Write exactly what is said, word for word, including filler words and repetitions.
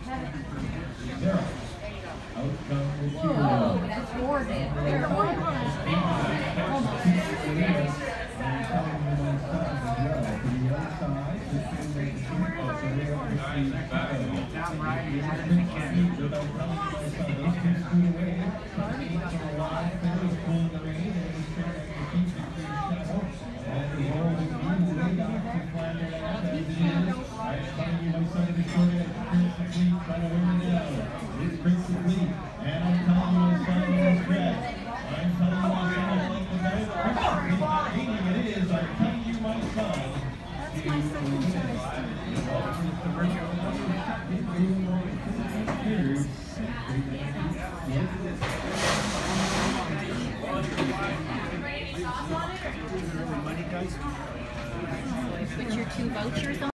Whoa, that's gorgeous. There, one Put your two vouchers on.